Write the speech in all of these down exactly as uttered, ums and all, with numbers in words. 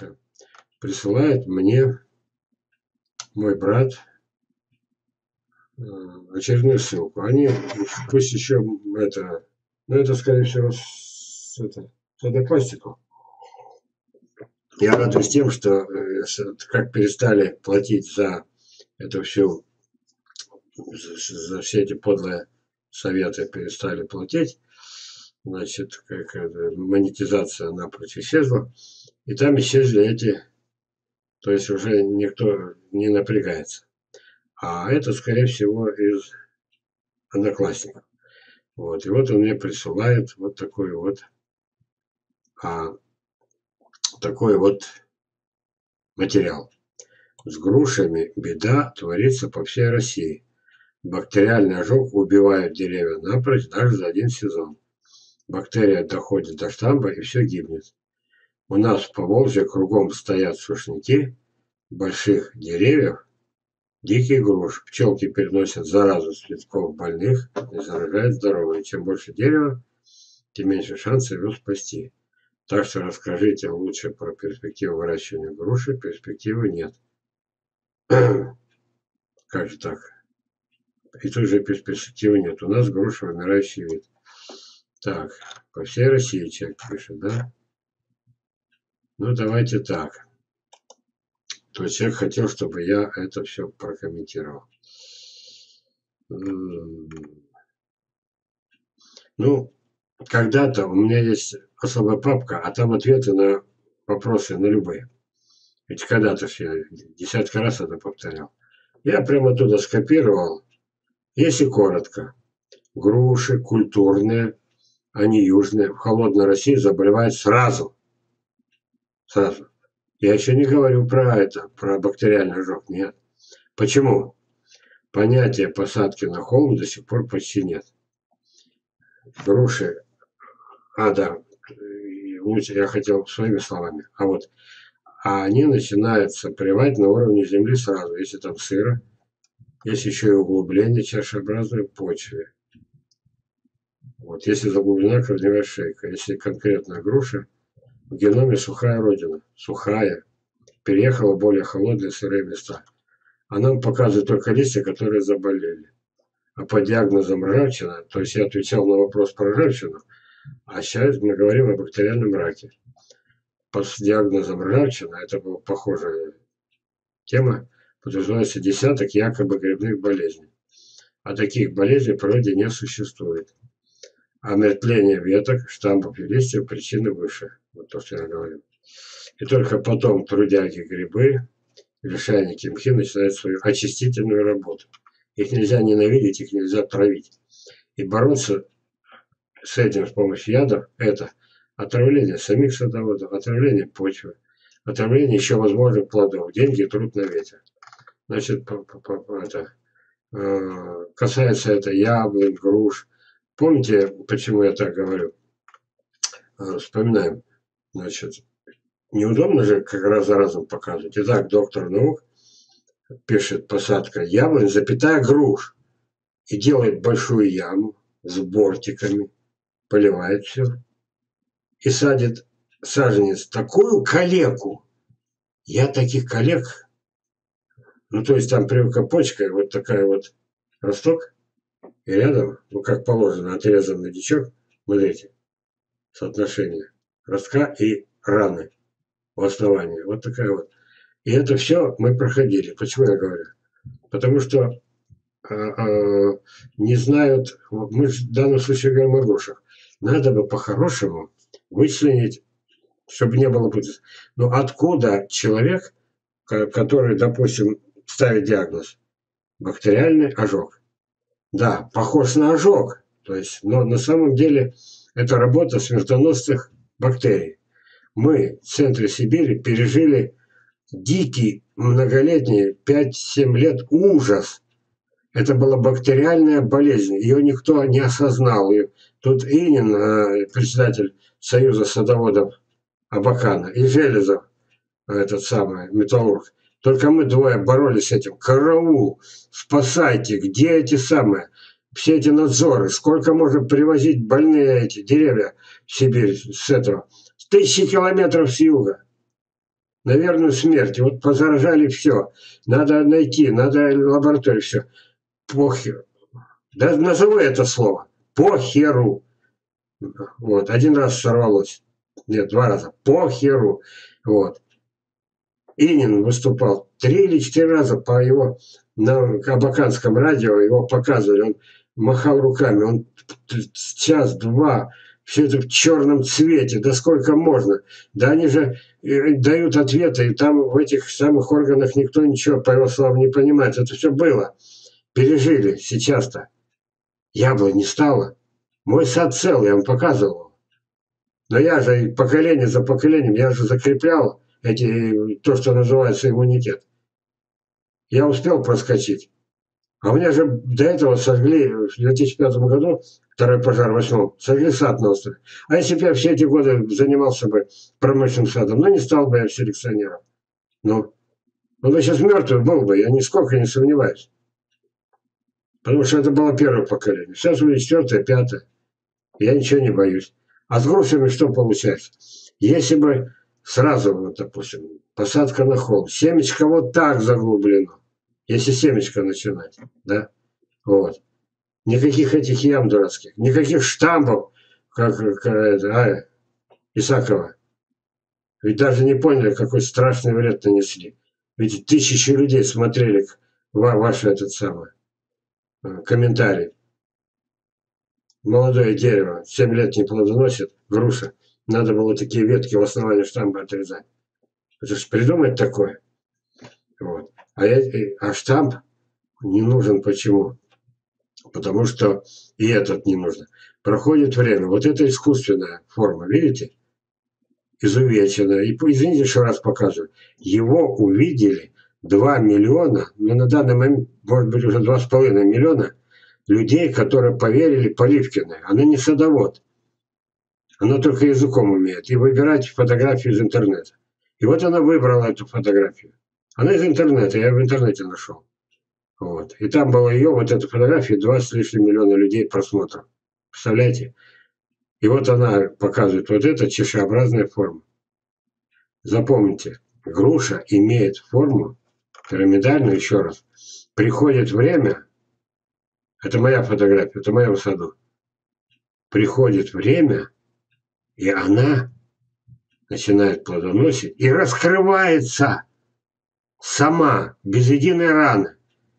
груша. Присылает мне мой брат очередную ссылку. Они пусть еще это, ну это скорее всего с, это, с одноклассников. Я радуюсь тем, что как перестали платить за эту всю, за все эти подлые советы перестали платить. Значит, как это, монетизация напрочь исчезла. И там исчезли эти, то есть уже никто не напрягается. А это, скорее всего, из одноклассников. Вот. И вот он мне присылает вот такой вот, а, такой вот материал. С грушами беда творится по всей России. Бактериальный ожог убивает деревья напрочь даже за один сезон. Бактерия доходит до штамба и все гибнет. У нас в Поволжье кругом стоят сушники больших деревьев, диких груш. Пчелки переносят заразу с цветков больных и заражают здоровье. Чем больше дерева, тем меньше шансов его спасти. Так что расскажите лучше про перспективу выращивания груши. Перспективы нет. Как же так? И тут же перспективы нет. У нас груша вымирающий вид. Так, по всей России человек пишет, да? Ну, давайте так. То есть человек хотел, чтобы я это все прокомментировал. Ну, когда-то у меня есть особая папка, а там ответы на вопросы, на любые. Ведь когда-то все, десятки раз это повторял. Я прямо оттуда скопировал. Если коротко. Груши культурные, они южные, в холодной России заболевают сразу. Сразу. Я еще не говорю про это, про бактериальный ожог. Нет. Почему? Понятия посадки на холм до сих пор почти нет. Груши, а да, лучше я хотел своими словами, а вот, а они начинают сопревать на уровне земли сразу, если там сыро, есть еще и углубление чашеобразной в почве. Вот, если заглублена корневая шейка, если конкретно груша, в геноме сухая родина, сухая, переехала в более холодные сырые места. А нам показывают только листья, которые заболели. А по диагнозам ржавчина, то есть я отвечал на вопрос про ржавчину, а сейчас мы говорим о бактериальном раке. По диагнозам ржавчина, это была похожая тема, подразумевается десяток якобы грибных болезней. А таких болезней в природе не существует. Омертвление веток, штампов и листьев причины выше. Вот то, что я говорил. И только потом трудяги грибы, лишайники мхи начинают свою очистительную работу. Их нельзя ненавидеть, их нельзя травить. И бороться с этим с помощью ядов – это отравление самих садоводов, отравление почвы, отравление еще возможных плодов, деньги и труд на ветер. Значит, это, э, касается это яблонь, груш. Помните, почему я так говорю? Э, вспоминаем. Значит, неудобно же как раз за разом показывать. Итак, доктор наук пишет посадка яблонь, запятая груш. И делает большую яму с бортиками, поливает все. И садит саженец такую калеку. Я таких коллег, ну то есть там прививка почкой, вот такая вот росток, и рядом, ну как положено, отрезанный дичок, смотрите, соотношение ростка и раны в основании, вот такая вот. И это все мы проходили. Почему я говорю? Потому что а, а, не знают, мы в данном случае говорим о грушах, надо бы по-хорошему вычленить, чтобы не было путаницы. Но откуда человек, который, допустим, ставит диагноз бактериальный ожог? Да, похож на ожог, то есть, но на самом деле это работа смертоносных бактерий. Мы в центре Сибири пережили дикий многолетний пять-семь лет ужас. Это была бактериальная болезнь, ее никто не осознал. И тут Инин, председатель Союза садоводов Абакана, и Железов, этот самый металлург. Только мы двое боролись с этим. Караул, спасайте, где эти самые, все эти надзоры, сколько можно привозить больные эти деревья в Сибирь с этого, тысячи километров с юга. на верную смерть. Вот позаражали все. Надо найти, надо лабораторию, все. Похер. Да назову это слово. Похеру. Вот. Один раз сорвалось. Нет, два раза. Похеру. Вот. Инин выступал три или четыре раза по его на абаканском радио, его показывали, он махал руками, он час-два, все это в черном цвете, да сколько можно. Да они же дают ответы, и там в этих самых органах никто ничего, по его словам, не понимает. Это все было. Пережили сейчас-то. Яблонь не стало. Мой сад цел, я вам показывал. Но я же поколение за поколением, я же закреплял эти, то, что называется иммунитет. Я успел проскочить. А у меня же до этого сожгли в две тысячи пятом году, второй пожар в восьмом, сожгли сад на острове. А если бы я все эти годы занимался бы промышленным садом, ну не стал бы я селекционером. Ну, он бы сейчас мертвый был бы, я нисколько не сомневаюсь. Потому что это было первое поколение. Сейчас уже четвертое, пятое. Я ничего не боюсь. А с грушами что получается? Если бы сразу, вот, допустим, посадка на холм, семечко вот так заглублено, если семечко начинать, да, вот. Никаких этих ям дурацких, никаких штампов, как, как это, а, Исакова. Ведь даже не поняли, какой страшный вред нанесли. Ведь тысячи людей смотрели ваши этот самый комментарий. Молодое дерево, семь лет не плодоносит, груша. Надо было такие ветки в основании штампа отрезать. Это же придумать такое. Вот. А, я, а штамп не нужен почему? Потому что и этот не нужно. Проходит время. Вот это искусственная форма, видите? Изувеченная. И извините, еще раз показываю. Его увидели два миллиона, ну на данный момент, может быть, уже два с половиной миллиона людей, которые поверили Поливкиной. Она не садовод. Она только языком умеет. И выбирать фотографию из интернета. И вот она выбрала эту фотографию. Она из интернета, я в интернете нашел. Вот. И там было ее, вот эту фотографию, два с лишним миллиона людей просмотров. Представляете? И вот она показывает вот это чашеобразная форма. Запомните, груша имеет форму пирамидальную, еще раз. Приходит время, это моя фотография, это в моем саду. Приходит время, и она начинает плодоносить и раскрывается сама, без единой раны.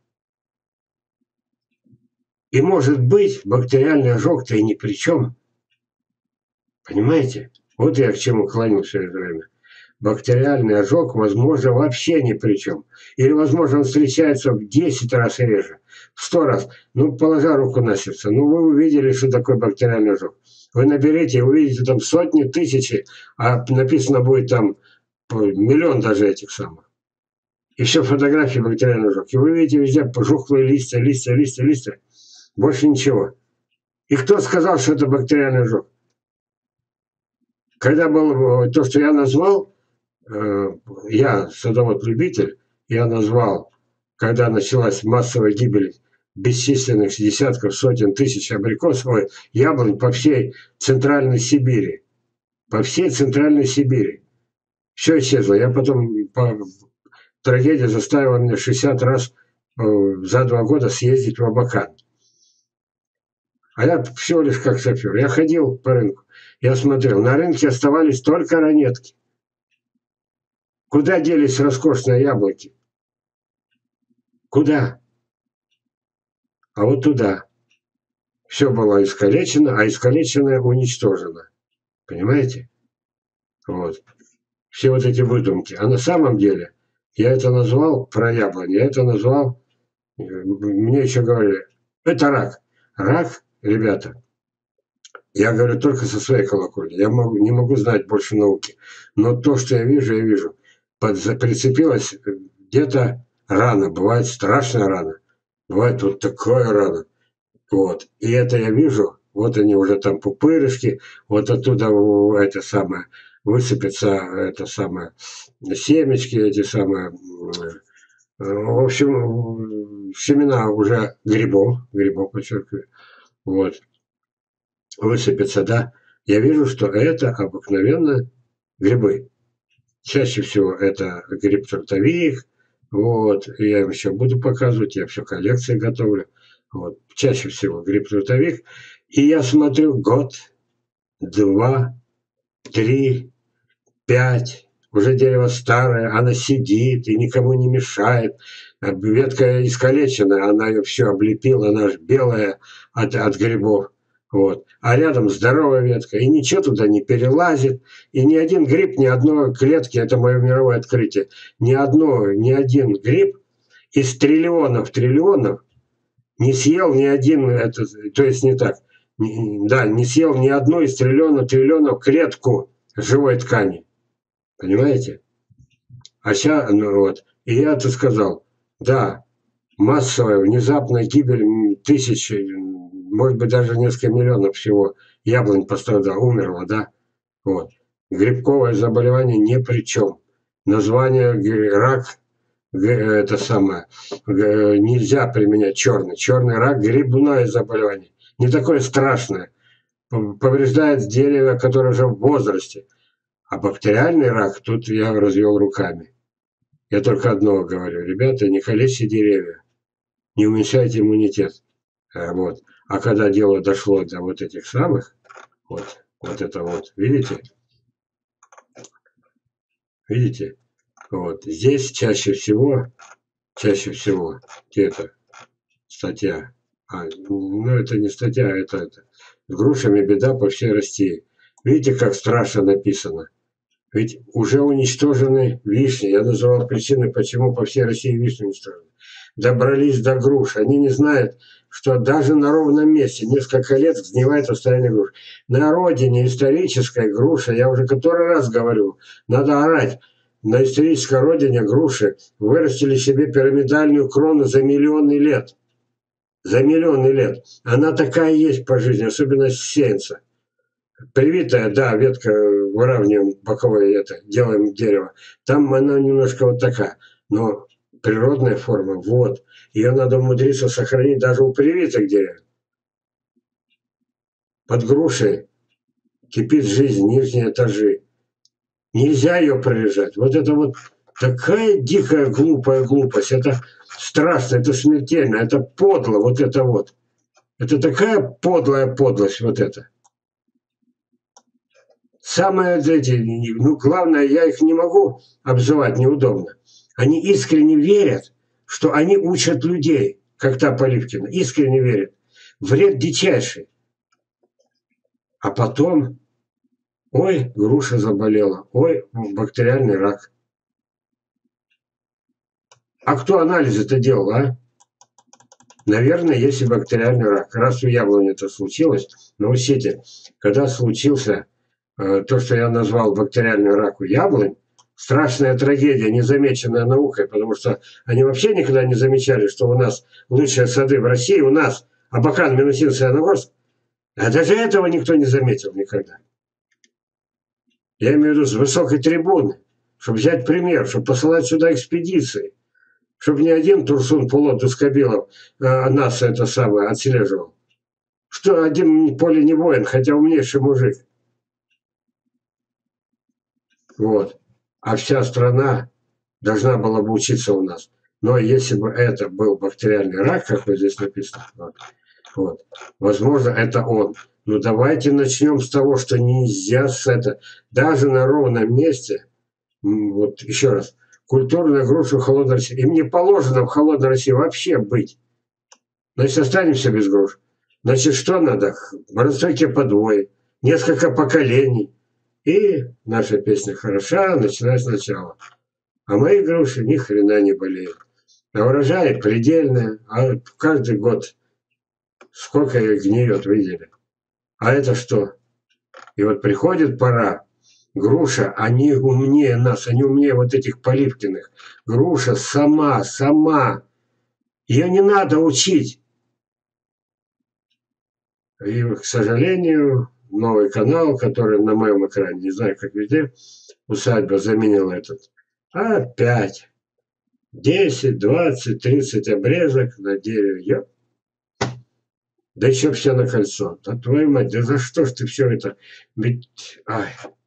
И может быть, бактериальный ожог-то и ни при чем. Понимаете? Вот я к чему клоню все это время. Бактериальный ожог, возможно, вообще ни при чем. Или, возможно, он встречается в десять раз реже, в сто раз. Ну, положа руку на сердце, ну, вы увидели, что такое бактериальный ожог. Вы наберете и увидите там сотни, тысячи, а написано будет там миллион даже этих самых. И все фотографии бактериальный ожог. И вы видите везде пожухлые листья, листья, листья, листья. Больше ничего. И кто сказал, что это бактериальный ожог? Когда был то, что я назвал, я садовод-любитель, я назвал, когда началась массовая гибель бесчисленных десятков, сотен тысяч абрикосов, ой, яблонь по всей Центральной Сибири. По всей Центральной Сибири. Все исчезло. Я потом, по, трагедия заставила меня шестьдесят раз э, за два года съездить в Абакан. А я всего лишь как шофер. Я ходил по рынку, я смотрел. На рынке оставались только ранетки. Куда делись роскошные яблоки? Куда? А вот туда. Все было искалечено, а искалеченное уничтожено. Понимаете? Вот. Все вот эти выдумки. А на самом деле, я это назвал про яблони, я это назвал, мне еще говорили, это рак. Рак, ребята, я говорю только со своей колокольни. Я могу, не могу знать больше науки. Но то, что я вижу, я вижу. Под, прицепилась где-то рана. Бывает страшная рана. Бывает вот такая рана. Вот. И это я вижу. Вот они уже там пупырышки. Вот оттуда это самое высыпется, это самое семечки, эти самые. В общем, семена уже грибов. Грибов, подчеркиваю. Вот. Высыпется, да, я вижу, что это обыкновенно грибы. Чаще всего это гриб трутовик. Вот. Я им еще буду показывать. Я все коллекции готовлю. Вот. Чаще всего гриб трутовик. И я смотрю год, два, три, пять. Уже дерево старое, она сидит и никому не мешает. Ветка искалечена, она ее все облепила, она же белая от, от грибов. Вот. А рядом здоровая ветка, и ничего туда не перелазит, и ни один гриб, ни одной клетки, это мое мировое открытие, ни одно, ни один гриб из триллионов, триллионов не съел ни один, это, то есть не так, не, да, не съел ни одну из триллионов, триллионов клетку живой ткани. Понимаете? А сейчас, ну вот, и я-то сказал, да, массовая, внезапная гибель тысячи, может быть, даже несколько миллионов всего яблонь пострадало, умерло, да? Вот. Грибковое заболевание ни при чем. Название рак, это самое, нельзя применять черный. Черный рак, грибное заболевание. Не такое страшное. Повреждает дерево, которое уже в возрасте. А бактериальный рак, тут я развел руками. Я только одно говорю, ребята, не калечьте деревья, не уменьшайте иммунитет. Вот. А когда дело дошло до вот этих самых, вот, вот это вот, видите? Видите? Вот. Здесь чаще всего, чаще всего, где-то статья, а, ну это не статья, это, это с грушами беда по всей России. Видите, как страшно написано? Ведь уже уничтожены вишни. Я называл причины, почему по всей России вишни уничтожены. Добрались до груш. Они не знают, что даже на ровном месте несколько лет сгнивает состояние груш. На родине исторической груша, я уже который раз говорю, надо орать. На исторической родине груши вырастили себе пирамидальную крону за миллионы лет. За миллионы лет. Она такая есть по жизни, особенно сеянца. Привитая, да, ветка, выравниваем боковое это, делаем дерево. Там она немножко вот такая, но природная форма, вот. Ее надо умудриться сохранить даже у привитых деревьев. Под грушей кипит жизнь, нижние этажи. Нельзя ее прорежать. Вот это вот такая дикая, глупая глупость. Это страшно, это смертельно, это подло, вот это вот. Это такая подлая подлость, вот это. Самое эти, ну, главное, я их не могу обзывать, неудобно. Они искренне верят, что они учат людей, как та Поливкина, искренне верят. Вред дичайший. А потом, ой, груша заболела, ой, бактериальный рак. А кто анализ это делал, а? Наверное, если бактериальный рак. Раз у яблони это случилось, но учите, когда случился э, то, что я назвал бактериальный рак у яблонь, страшная трагедия, незамеченная наукой, потому что они вообще никогда не замечали, что у нас лучшие сады в России, у нас Абакан, Минусин, Саяногорск, а даже этого никто не заметил никогда. Я имею в виду с высокой трибуны, чтобы взять пример, чтобы посылать сюда экспедиции, чтобы не один Турсун Пулот Дускабилов э, нас это самое отслеживал. Что один поле не воин, хотя умнейший мужик. Вот. А вся страна должна была бы учиться у нас. Но если бы это был бактериальный рак, как вот здесь написано, вот, вот, возможно, это он. Но давайте начнем с того, что нельзя с это, даже на ровном месте, вот еще раз, культурная груша в холодной России. Им не положено в холодной России вообще быть. Значит, останемся без груш. Значит, что надо? Баранстойки подвое, несколько поколений. И наша песня хороша, начиная сначала. А мои груши ни хрена не болеют. А урожай предельный, а каждый год сколько их гниет, видели. А это что? И вот приходит пора. Груша, они умнее нас, они умнее вот этих Поливкиных. Груша сама, сама. Ее не надо учить. И, к сожалению, новый канал, который на моем экране, не знаю, как везде, усадьба заменила этот. Опять. десять, двадцать, тридцать обрезок на дереве. Ёп. Да еще все на кольцо. Да твою мать, да за что ж ты все это? Ведь, ай.